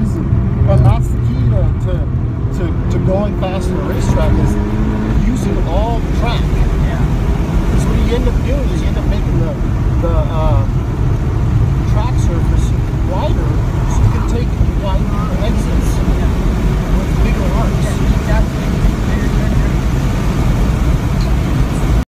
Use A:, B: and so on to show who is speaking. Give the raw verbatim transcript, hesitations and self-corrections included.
A: using, and that's the key to, to, to, to going fast on a racetrack is using all the track.
B: Yeah.
A: Because what you end up doing is you end up making the, the uh, track surface wider so you can take wider exit